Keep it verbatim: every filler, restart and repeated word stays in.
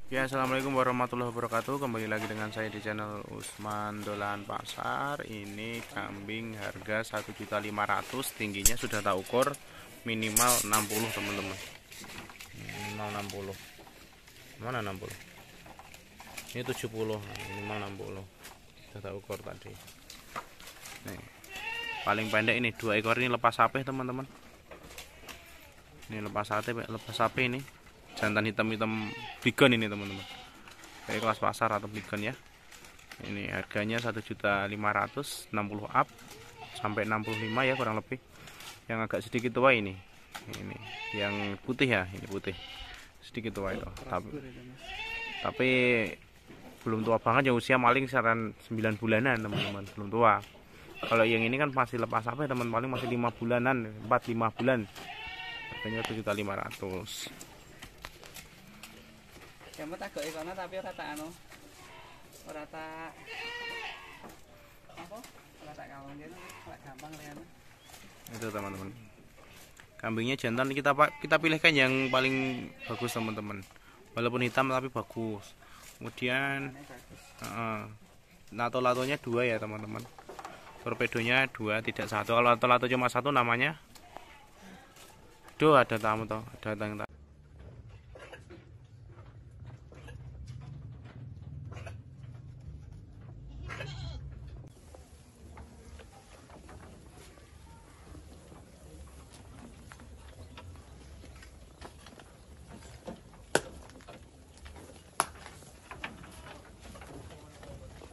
Ya, assalamualaikum warahmatullahi wabarakatuh. Kembali lagi dengan saya di channel Usman Dolan Pasar. Ini kambing harga satu juta lima ratus ribu. Tingginya sudah tak ukur minimal enam puluh, teman-teman. Minimal enam puluh. Mana enam puluh? Ini tujuh puluh, minimal enam puluh. Sudah tak ukur tadi. Nih. Paling pendek ini dua ekor ini lepas sapi, teman-teman. Ini lepas sapi, lepas sapi ini. Jantan hitam-hitam bigon ini, teman-teman. Kayak kelas pasar atau bigon ya. Ini harganya satu juta lima ratus ribu, enam puluh up sampai enam puluh lima ya kurang lebih. Yang agak sedikit tua ini. Ini yang putih ya, ini putih. Sedikit tua itu. Tapi tapi belum tua banget ya, usia paling saran sembilan bulanan, teman-teman. Belum tua. Kalau yang ini kan masih lepas apa ya, teman, paling masih lima bulanan, empat lima bulan. Harganya satu juta lima ratus ribu. Kamu tak gak ikonnya tapi ora tak anu. Ora tak apa? Ora tak kawang gitu, ora gampang liane. Itu, teman-teman. Kambingnya jantan kita kita pilihkan yang paling bagus, teman-teman. Walaupun hitam tapi bagus. Kemudian uh, lato-latonya dua ya, teman-teman. Torpedonya dua, tidak satu. Kalau lato-lato cuma satu namanya. Duh, ada tamu toh, ada tamu.